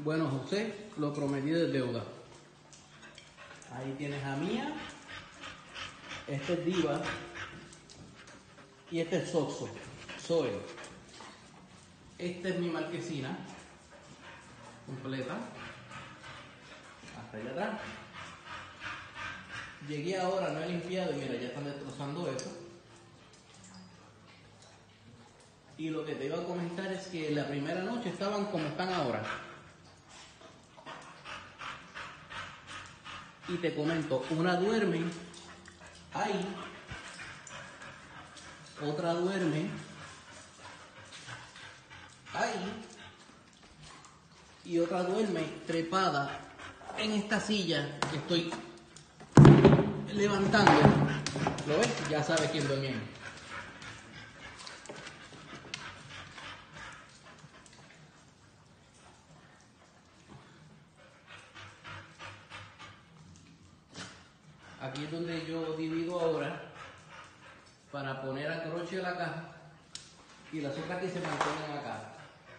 Bueno, José, lo prometido es deuda. Ahí tienes a Mía, este es Diva y este es Soxo, Zoe. Esta es mi marquesina completa, hasta allá atrás. Llegué ahora, no he limpiado y mira, ya están destrozando eso. Y lo que te iba a comentar es que la primera noche estaban como están ahora. Y te comento, una duerme ahí, otra duerme ahí y otra duerme trepada en esta silla que estoy levantando. ¿Lo ves? Ya sabes quién duerme ahí. Aquí es donde yo divido ahora para poner a croche la caja y las otras que se mantengan acá.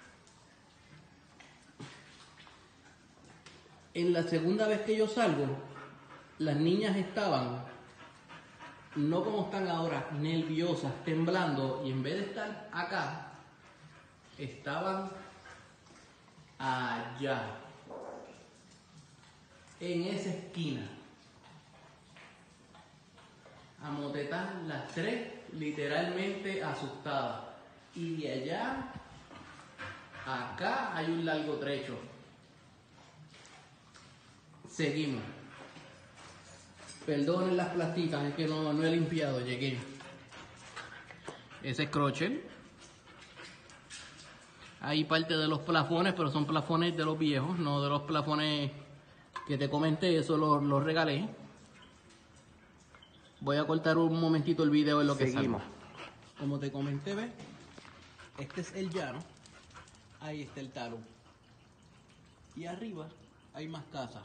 En la segunda vez que yo salgo, las niñas estaban, no como están ahora, nerviosas, temblando, y en vez de estar acá, estaban allá, en esa esquina. Amotetas las tres, literalmente asustadas. Y de allá a acá hay un largo trecho. Seguimos. Perdonen las plastitas, es que no he limpiado, llegué. Ese es crochet. Hay parte de los plafones, pero son plafones de los viejos, no de los plafones que te comenté, eso los regalé. Voy a cortar un momentito el video en lo que seguimos. Como te comenté, ¿ves? Este es el llano. Ahí está el talud. Y arriba hay más casas.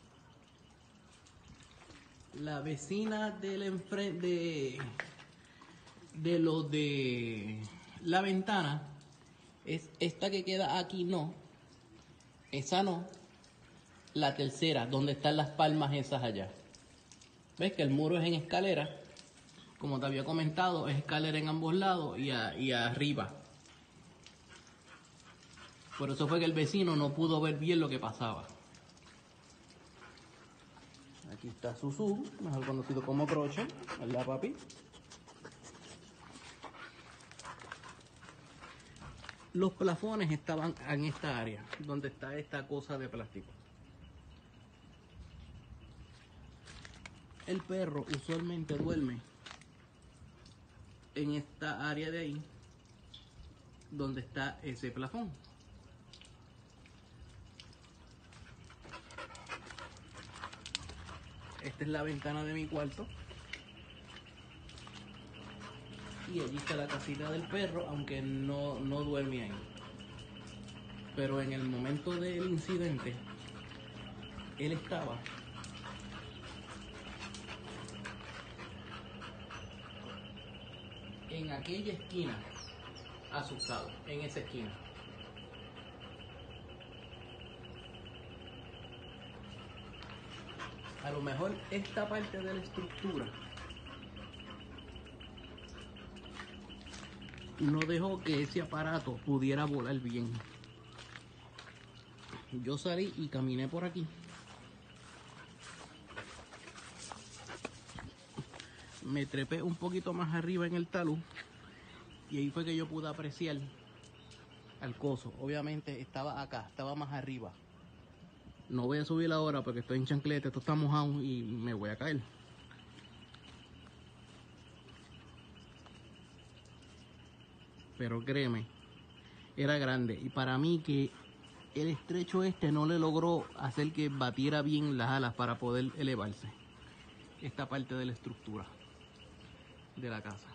La vecina del enfrente de los de la ventana es esta que queda aquí, no. Esa no. La tercera, donde están las palmas esas allá. ¿Ves que el muro es en escalera? Como te había comentado, es escalera en ambos lados y arriba. Por eso fue que el vecino no pudo ver bien lo que pasaba. Aquí está Susu, mejor conocido como Croche, ¿verdad, papi? Los plafones estaban en esta área, donde está esta cosa de plástico. El perro usualmente duerme en esta área de ahí, donde está ese plafón. Esta es la ventana de mi cuarto. Y allí está la casita del perro, aunque no duerme ahí. Pero en el momento del incidente, él estaba en aquella esquina, asustado, en esa esquina. A lo mejor esta parte de la estructura no dejó que ese aparato pudiera volar bien. Yo salí y caminé por aquí. Me trepé un poquito más arriba en el talud y ahí fue que yo pude apreciar al coso. Obviamente estaba acá, estaba más arriba. No voy a subir ahora porque estoy en chancleta, esto está mojado y me voy a caer. Pero créeme, era grande. Y para mí que el estrecho este no le logró hacer que batiera bien las alas para poder elevarse. Esta parte de la estructura de la casa.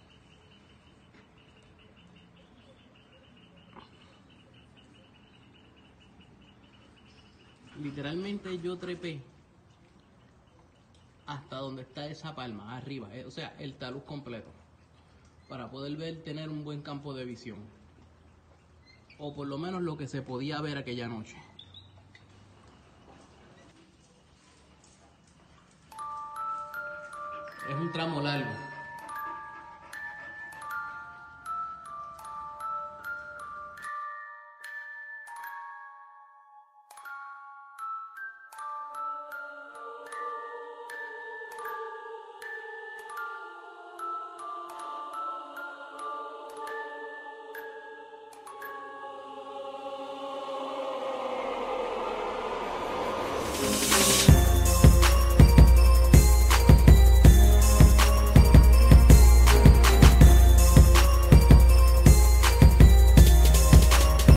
Literalmente yo trepé hasta donde está esa palma, arriba, o sea, el talud completo, para poder ver, tener un buen campo de visión, o por lo menos lo que se podía ver aquella noche. Es un tramo largo.